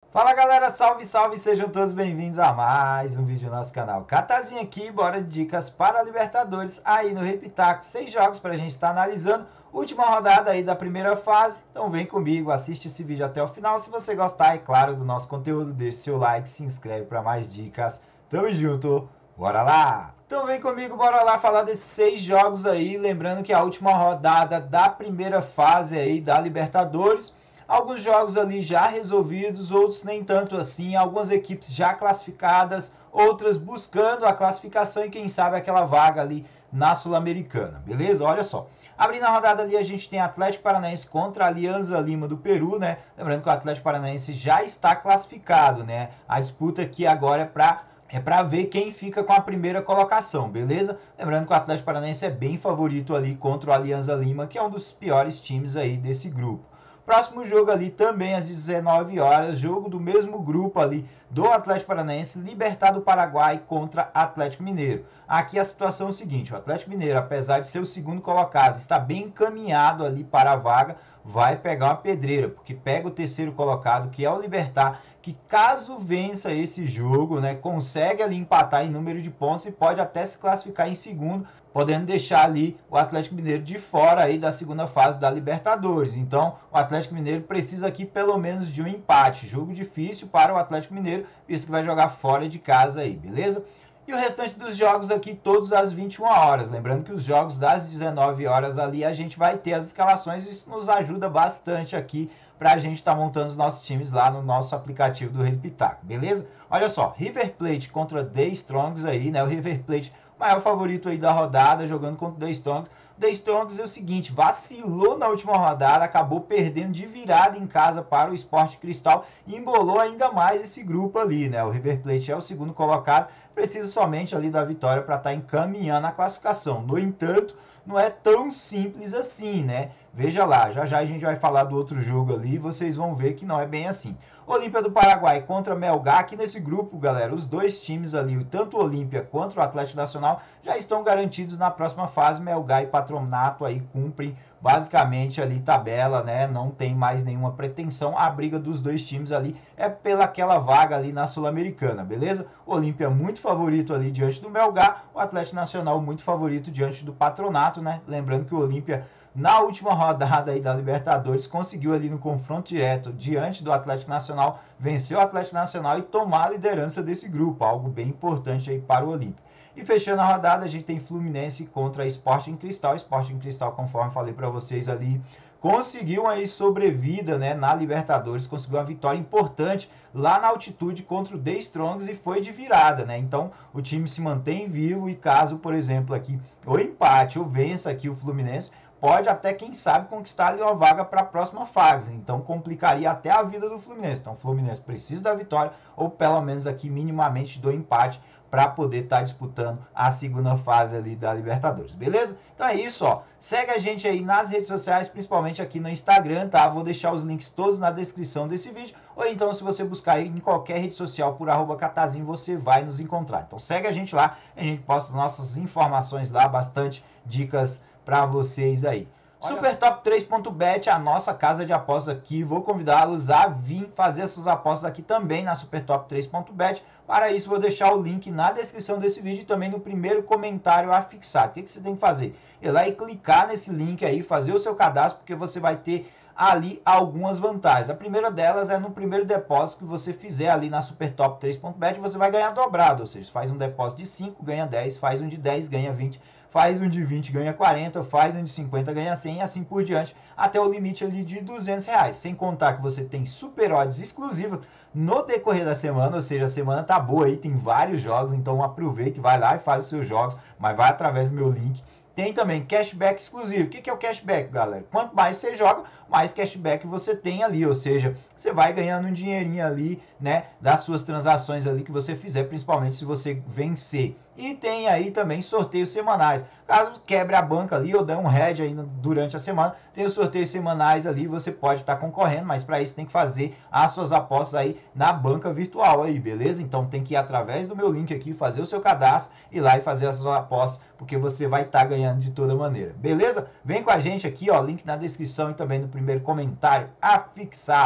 Fala galera, salve, salve, sejam todos bem-vindos a mais um vídeo do nosso canal. Catazinho aqui, bora de dicas para a Libertadores aí no Repitaco. 6 jogos para a gente estar analisando, última rodada aí da primeira fase. Então vem comigo, assiste esse vídeo até o final. Se você gostar, é claro, do nosso conteúdo, deixe seu like, se inscreve para mais dicas. Tamo junto, bora lá! Então vem comigo, bora lá falar desses 6 jogos aí. Lembrando que é a última rodada da primeira fase aí da Libertadores. Alguns jogos ali já resolvidos, outros nem tanto assim. Algumas equipes já classificadas, outras buscando a classificação e quem sabe aquela vaga ali na Sul-Americana, beleza? Olha só. Abrindo a rodada ali, a gente tem Atlético Paranaense contra a Alianza Lima do Peru, né? Lembrando que o Atlético Paranaense já está classificado, né? A disputa aqui agora é para ver quem fica com a primeira colocação, beleza? Lembrando que o Atlético Paranaense é bem favorito ali contra o Alianza Lima, que é um dos piores times aí desse grupo. Próximo jogo ali também às 19 horas, jogo do mesmo grupo ali do Atlético Paranaense, Libertad do Paraguai contra Atlético Mineiro. Aqui a situação é o seguinte, o Atlético Mineiro, apesar de ser o segundo colocado, está bem encaminhado ali para a vaga, vai pegar uma pedreira, porque pega o terceiro colocado, que é o Libertad, que caso vença esse jogo, né, consegue ali empatar em número de pontos e pode até se classificar em segundo, podendo deixar ali o Atlético Mineiro de fora aí da segunda fase da Libertadores. Então, o Atlético Mineiro precisa aqui pelo menos de um empate. Jogo difícil para o Atlético Mineiro, visto que vai jogar fora de casa aí, beleza? E o restante dos jogos aqui, todos às 21 horas. Lembrando que os jogos das 19 horas ali, a gente vai ter as escalações. Isso nos ajuda bastante aqui para a gente estar montando os nossos times lá no nosso aplicativo do Rei Pitaco, beleza? Olha só, River Plate contra The Strongs aí, né? O River Plate, maior favorito aí da rodada, jogando contra o The Strongs. The Strongs é o seguinte, vacilou na última rodada, acabou perdendo de virada em casa para o Sport Cristal e embolou ainda mais esse grupo ali, né? O River Plate é o segundo colocado, precisa somente ali da vitória para estar encaminhando a classificação. No entanto, não é tão simples assim, né? Veja lá, já já a gente vai falar do outro jogo ali e vocês vão ver que não é bem assim. Olímpia do Paraguai contra Melgar, aqui nesse grupo, galera, os dois times ali, tanto o Olímpia quanto o Atlético Nacional, já estão garantidos na próxima fase. Melgar e Patronato aí cumprem basicamente ali tabela, né? Não tem mais nenhuma pretensão. A briga dos dois times ali é pelaquela vaga ali na Sul-Americana, beleza? O Olímpia muito favorito ali diante do Melgar, o Atlético Nacional muito favorito diante do Patronato, né? Lembrando que o Olímpia na última rodada aí da Libertadores, conseguiu ali no confronto direto diante do Atlético Nacional, venceu o Atlético Nacional e tomar a liderança desse grupo, algo bem importante aí para o Olímpia. E fechando a rodada, a gente tem Fluminense contra Sporting Cristal. Sporting Cristal, conforme falei para vocês ali, conseguiu aí sobrevida, né, na Libertadores, conseguiu uma vitória importante lá na altitude contra o The Strongs e foi de virada, né? Então o time se mantém vivo e caso, por exemplo, aqui ou empate ou vença aqui o Fluminense, pode até, quem sabe, conquistar ali uma vaga para a próxima fase. Então complicaria até a vida do Fluminense. Então o Fluminense precisa da vitória ou pelo menos aqui minimamente do empate para poder estar disputando a segunda fase ali da Libertadores, beleza? Então é isso, ó. Segue a gente aí nas redes sociais, principalmente aqui no Instagram, tá? Vou deixar os links todos na descrição desse vídeo, ou então se você buscar aí em qualquer rede social por @catazinho, você vai nos encontrar. Então segue a gente lá, a gente posta as nossas informações lá, bastante dicas para vocês aí. Supertop3.bet, a nossa casa de apostas aqui. Vou convidá-los a vir fazer suas apostas aqui também na Supertop3.bet. Para isso, vou deixar o link na descrição desse vídeo e também no primeiro comentário afixado. O que você tem que fazer? Ir lá e clicar nesse link aí, fazer o seu cadastro, porque você vai ter ali algumas vantagens. A primeira delas é no primeiro depósito que você fizer ali na Supertop3.bet, você vai ganhar dobrado, ou seja, faz um depósito de 5, ganha 10, faz um de 10, ganha 20, faz um de 20, ganha 40, faz um de 50, ganha 100 e assim por diante, até o limite ali de R$ 200. Sem contar que você tem super odds exclusivas no decorrer da semana, ou seja, a semana tá boa aí, tem vários jogos, então aproveite, vai lá e faz os seus jogos, mas vai através do meu link. Tem também cashback exclusivo. O que é o cashback, galera? Quanto mais você joga, mais cashback você tem ali. Ou seja, você vai ganhando um dinheirinho ali, né? Das suas transações ali que você fizer, principalmente se você vencer. E tem aí também sorteios semanais. Caso quebre a banca ali ou dê um head aí durante a semana, tem os sorteios semanais ali, você pode estar concorrendo, mas para isso tem que fazer as suas apostas aí na banca virtual aí, beleza? Então tem que ir através do meu link aqui, fazer o seu cadastro, ir lá e fazer as suas apostas, porque você vai estar ganhando de toda maneira, beleza? Vem com a gente aqui, ó, link na descrição e também no primeiro comentário afixado.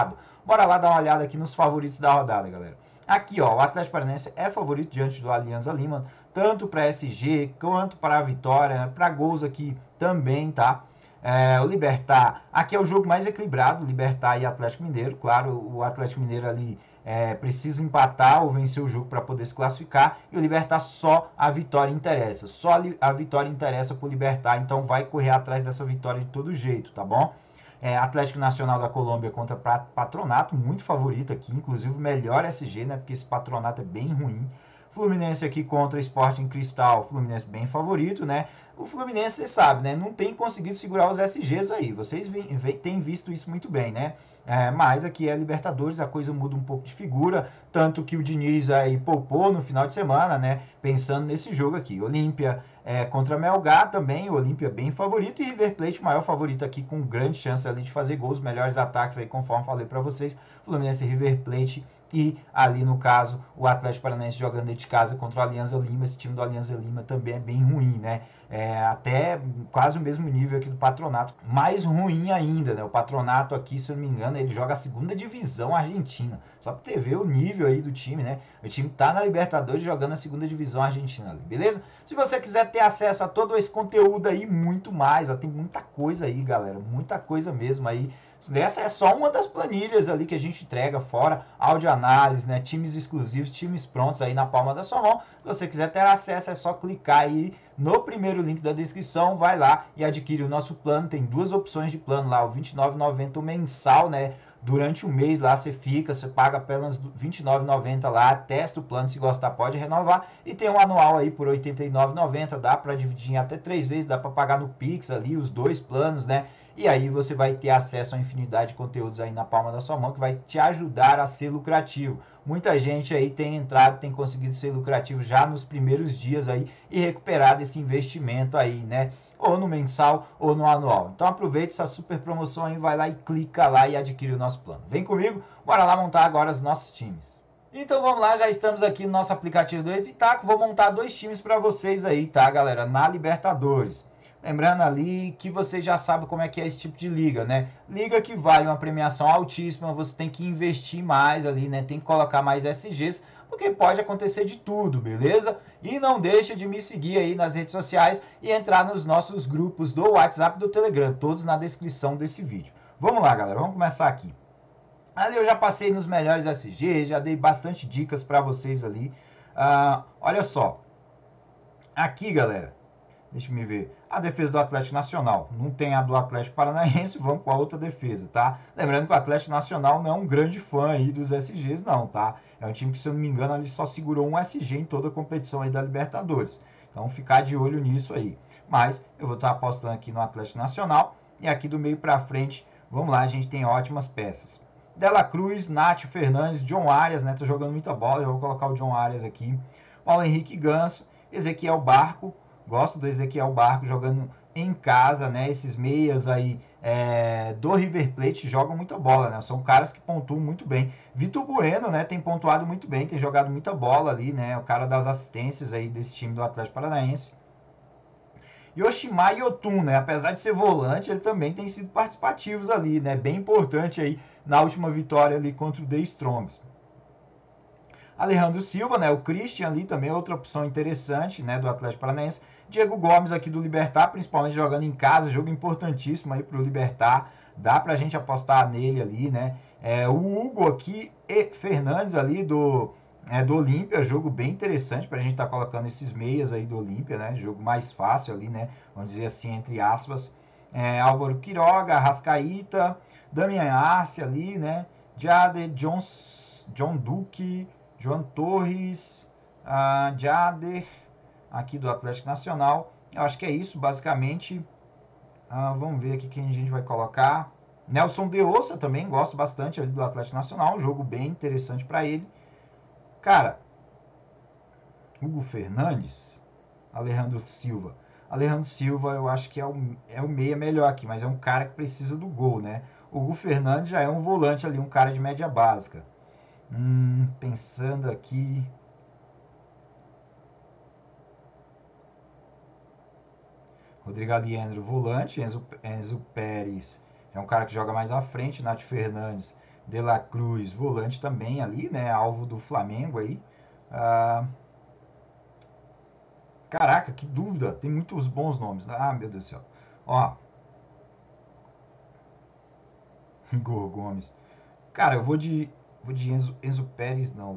Bora lá dar uma olhada aqui nos favoritos da rodada, galera. Aqui, ó, o Atlético Paranaense é favorito diante do Alianza Lima, tanto para SG quanto para a Vitória, para gols aqui também, tá? O Libertad, aqui é o jogo mais equilibrado, Libertad e Atlético Mineiro. Claro, o Atlético Mineiro ali precisa empatar ou vencer o jogo para poder se classificar. E o Libertad só a vitória interessa. Só a vitória interessa para o Libertad, então vai correr atrás dessa vitória de todo jeito, tá bom? Atlético Nacional da Colômbia contra Patronato, muito favorito aqui, inclusive o melhor SG, né? Porque esse Patronato é bem ruim. Fluminense aqui contra Sporting Cristal, Fluminense bem favorito, né? O Fluminense, você sabe, né? Não tem conseguido segurar os SGs aí. Vocês têm visto isso muito bem, né? Mas aqui é Libertadores, a coisa muda um pouco de figura. Tanto que o Diniz aí poupou no final de semana, né? Pensando nesse jogo aqui. Olímpia contra Melgar também. O Olímpia bem favorito. E River Plate, maior favorito aqui, com grande chance ali de fazer gols. Melhores ataques aí, conforme falei para vocês. Fluminense e River Plate. E ali, no caso, o Atlético Paranaense jogando dentro de casa contra o Alianza Lima. Esse time do Alianza Lima também é bem ruim, né? Até quase o mesmo nível aqui do Patronato. Mais ruim ainda, né? O Patronato aqui, se eu não me engano, ele joga a segunda divisão argentina. Só pra você ver o nível aí do time, né? O time tá na Libertadores jogando a segunda divisão argentina ali, beleza? Se você quiser ter acesso a todo esse conteúdo aí, muito mais, ó, tem muita coisa aí, galera. Muita coisa mesmo aí. Essa é só uma das planilhas ali que a gente entrega, fora audioanálise, né? Times exclusivos, times prontos aí na palma da sua mão. Se você quiser ter acesso, é só clicar aí no primeiro link da descrição, vai lá e adquire o nosso plano. Tem duas opções de plano lá, o R$ 29,90 mensal, né? Durante o mês lá você fica, você paga apenas R$ 29,90 lá, testa o plano, se gostar pode renovar. E tem um anual aí por R$ 89,90, dá para dividir em até 3 vezes, dá para pagar no Pix ali, os dois planos, né? E aí você vai ter acesso a infinidade de conteúdos aí na palma da sua mão que vai te ajudar a ser lucrativo. Muita gente aí tem entrado, tem conseguido ser lucrativo já nos primeiros dias aí e recuperado esse investimento aí, né? Ou no mensal ou no anual. Então aproveite essa super promoção aí, vai lá e clica lá e adquire o nosso plano. Vem comigo, bora lá montar agora os nossos times. Então vamos lá, já estamos aqui no nosso aplicativo do Epitaco. Vou montar dois times para vocês aí, tá, galera? Na Libertadores. Lembrando ali que você já sabe como é que é esse tipo de liga, né? Liga que vale uma premiação altíssima, você tem que investir mais ali, né? Tem que colocar mais SGs, porque pode acontecer de tudo, beleza? E não deixa de me seguir aí nas redes sociais e entrar nos nossos grupos do WhatsApp e do Telegram, todos na descrição desse vídeo. Vamos lá, galera, vamos começar aqui. Ali eu já passei nos melhores SGs, já dei bastante dicas para vocês ali. Olha só, aqui, galera, deixa eu me ver. A defesa do Atlético Nacional. Não tem a do Atlético Paranaense, vamos com a outra defesa, tá? Lembrando que o Atlético Nacional não é um grande fã aí dos SGs, não, tá? É um time que, se eu não me engano, ele só segurou um SG em toda a competição aí da Libertadores. Então, ficar de olho nisso aí. Mas, eu vou estar apostando aqui no Atlético Nacional. E aqui do meio pra frente, vamos lá, a gente tem ótimas peças. Dela Cruz, Nátio Fernandes, John Arias, né? Tá jogando muita bola, eu vou colocar o John Arias aqui. Paulo Henrique Ganso, Ezequiel Barco. Gosto do Ezequiel Barco jogando em casa, né? Esses meias aí do River Plate jogam muita bola, né? São caras que pontuam muito bem. Vitor Bueno, né? Tem pontuado muito bem, tem jogado muita bola ali, né? O cara das assistências aí desse time do Atlético Paranaense. Yoshimar Yotun, né? Apesar de ser volante, ele também tem sido participativos ali, né? Bem importante aí na última vitória ali contra o The Strongs. Alejandro Silva, né? O Christian ali também é outra opção interessante, né? Do Atlético Paranaense. Diego Gomes aqui do Libertad, principalmente jogando em casa, jogo importantíssimo aí pro Libertad. Dá pra gente apostar nele ali, né? O Hugo aqui e Fernandes ali do Olímpia, jogo bem interessante pra gente estar colocando esses meias aí do Olímpia, né? Jogo mais fácil ali, né? Vamos dizer assim, entre aspas. Álvaro Quiroga, Arrascaíta, Damian Arce ali, né? Jade, John Duque, João Torres, Jader, aqui do Atlético Nacional. Eu acho que é isso, basicamente. Vamos ver aqui quem a gente vai colocar. Nelson de Ossa também, gosto bastante ali do Atlético Nacional. Um jogo bem interessante para ele. Cara, Hugo Fernandes, Alejandro Silva. Alejandro Silva eu acho que é o meia melhor aqui, mas é um cara que precisa do gol, né? O Hugo Fernandes já é um volante ali, um cara de média básica. Pensando aqui. Rodrigo Aliendro, volante. Enzo Pérez é um cara que joga mais à frente. Nath Fernandes De La Cruz, volante também ali, né? Alvo do Flamengo aí. Ah, caraca, que dúvida. Tem muitos bons nomes. Ah, meu Deus do céu. Ó, Igor Gomes. Cara, eu vou de Enzo Pérez, não.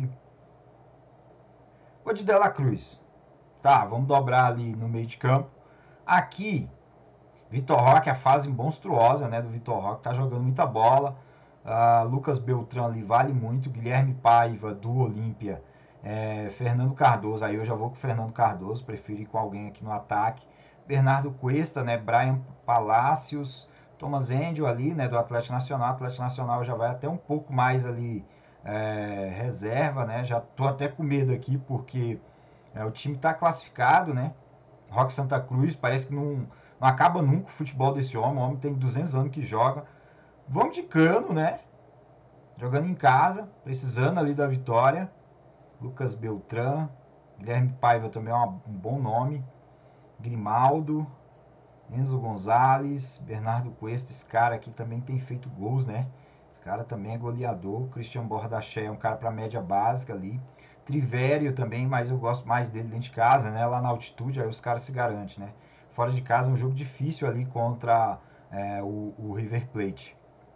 Vou de De La Cruz. Tá, vamos dobrar ali no meio de campo. Aqui, Vitor Roque, a fase monstruosa, né, do Vitor Roque, tá jogando muita bola. Lucas Beltrán ali vale muito. Guilherme Paiva, do Olímpia. Fernando Cardoso, aí eu já vou com o Fernando Cardoso, prefiro ir com alguém aqui no ataque. Bernardo Cuesta, né, Brian Palacios, Thomas Angel ali, né, do Atlético Nacional. O Atlético Nacional já vai até um pouco mais ali reserva, né, já tô até com medo aqui, porque o time tá classificado, né, Roque Santa Cruz, parece que não acaba nunca o futebol desse homem. O homem tem 200 anos que joga. Vamos de Cano, né? Jogando em casa, precisando ali da vitória. Lucas Beltrán, Guilherme Paiva também é um bom nome. Grimaldo, Enzo Gonzalez, Bernardo Cuesta. Esse cara aqui também tem feito gols, né? Esse cara também é goleador. Christian Bordaché é um cara para média básica ali. Trivério também, mas eu gosto mais dele dentro de casa, né? Lá na altitude, aí os caras se garantem, né? Fora de casa é um jogo difícil ali contra o River Plate.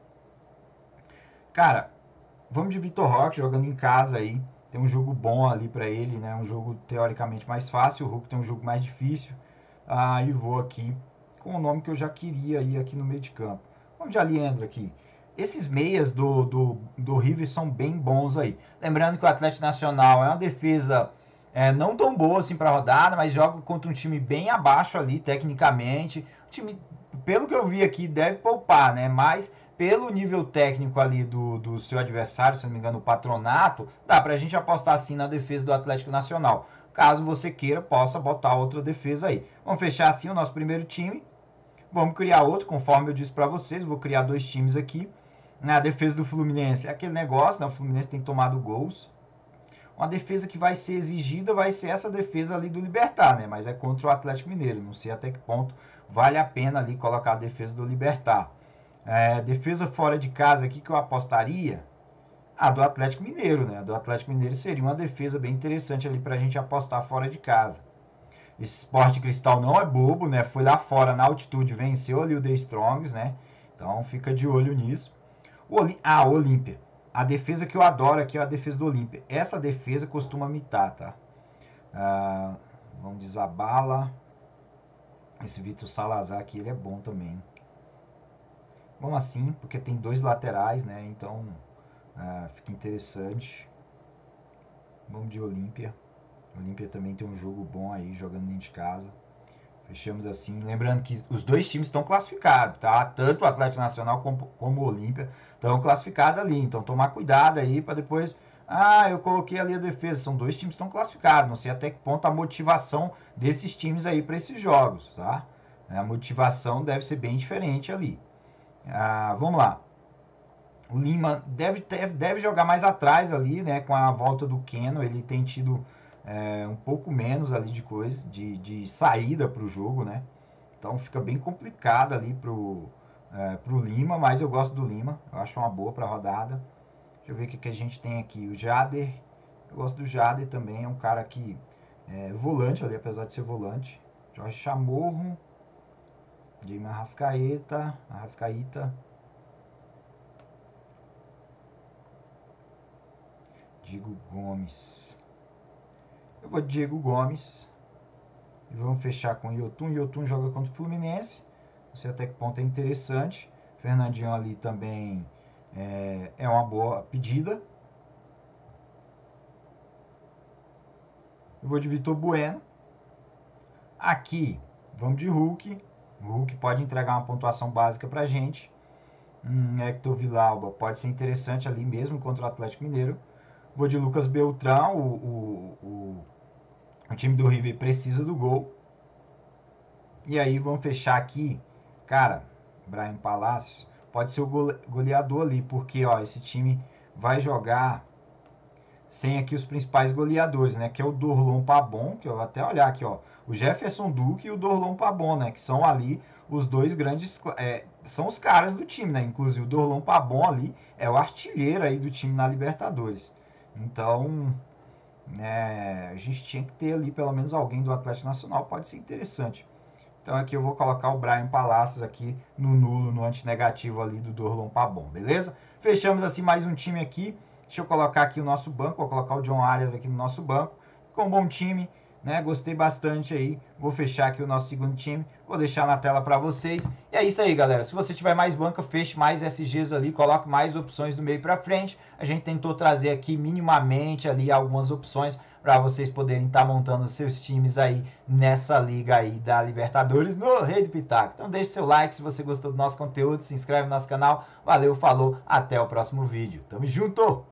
Cara, vamos de Vitor Roque jogando em casa aí. Tem um jogo bom ali para ele, né? Um jogo teoricamente mais fácil. O Hulk tem um jogo mais difícil. E vou aqui com o nome que eu já queria ir aqui no meio de campo. Vamos de Aliendro aqui. Esses meias do River são bem bons aí. Lembrando que o Atlético Nacional é uma defesa não tão boa assim para rodada, mas joga contra um time bem abaixo ali, tecnicamente. O time, pelo que eu vi aqui, deve poupar, né? Mas pelo nível técnico ali do seu adversário, se não me engano, o Patronato, dá pra gente apostar assim na defesa do Atlético Nacional. Caso você queira, possa botar outra defesa aí. Vamos fechar assim o nosso primeiro time. Vamos criar outro, conforme eu disse para vocês. Vou criar dois times aqui. Na defesa do Fluminense, é aquele negócio, né? O Fluminense tem tomado gols. Uma defesa que vai ser exigida vai ser essa defesa ali do Libertad, né? Mas é contra o Atlético Mineiro. Não sei até que ponto vale a pena ali colocar a defesa do Libertad. Defesa fora de casa aqui que eu apostaria. Do Atlético Mineiro, né? A do Atlético Mineiro seria uma defesa bem interessante ali pra gente apostar fora de casa. Esse Sport Cristal não é bobo, né? Foi lá fora na altitude, venceu ali o The Strongs, né? Então fica de olho nisso. Olímpia. A defesa que eu adoro aqui é a defesa do Olímpia. Essa defesa costuma mitar, tá? Vamos de Zabala. Esse Vitor Salazar aqui, ele é bom também. Vamos assim, porque tem dois laterais, né? Então fica interessante. Vamos de Olímpia. Olímpia também tem um jogo bom aí, jogando dentro de casa. Fechamos assim. Lembrando que os dois times estão classificados, tá? Tanto o Atlético Nacional como o Olímpia estão classificados ali. Então tomar cuidado aí para depois. Eu coloquei ali a defesa. São dois times que estão classificados. Não sei até que ponto a motivação desses times aí para esses jogos, tá? A motivação deve ser bem diferente ali. Vamos lá. O Lima deve jogar mais atrás ali, né? Com a volta do Keno, ele tem tido um pouco menos ali de coisa, de saída para o jogo, né? Então fica bem complicado ali pro Lima, mas eu gosto do Lima, eu acho uma boa para a rodada. Deixa eu ver o que a gente tem aqui. O Jader, eu gosto do Jader também, é um cara que volante ali, apesar de ser volante. Jorge Chamorro, Jamie Arrascaeta. Diego Gomes. Eu vou de Diego Gomes. E vamos fechar com o Yotun. Yotun joga contra o Fluminense. Não sei até que ponto é interessante. Fernandinho ali também é uma boa pedida. Eu vou de Vitor Bueno. Aqui, vamos de Hulk. O Hulk pode entregar uma pontuação básica pra gente. Hector Villalba pode ser interessante ali mesmo contra o Atlético Mineiro. Vou de Lucas Beltrán. O time do River precisa do gol. E aí vamos fechar aqui. Cara, Brian Palacios pode ser o goleador ali, porque esse time vai jogar sem aqui os principais goleadores, né? Que é o Dorlon Pabon, que eu vou até olhar aqui, ó. O Jefferson Duque e o Dorlon Pabon, né? Que são ali os dois grandes são os caras do time, né? Inclusive o Dorlon Pabon ali é o artilheiro aí do time na Libertadores. Então, a gente tinha que ter ali pelo menos alguém do Atlético Nacional, pode ser interessante. Então aqui eu vou colocar o Brian Palacios aqui no nulo, no antinegativo ali do Dorlon Pabon, beleza? Fechamos assim mais um time aqui. Deixa eu colocar aqui o nosso banco, vou colocar o John Arias aqui no nosso banco. Ficou um bom time, né? Gostei bastante aí. Vou fechar aqui o nosso segundo time, vou deixar na tela para vocês. E é isso aí, galera. Se você tiver mais banca, feche mais SGs ali, coloque mais opções do meio para frente. A gente tentou trazer aqui minimamente ali algumas opções para vocês poderem estar montando os seus times aí nessa liga aí da Libertadores no Rei do Pitaco. Então deixe seu like se você gostou do nosso conteúdo, se inscreve no nosso canal. Valeu, falou, até o próximo vídeo. Tamo junto!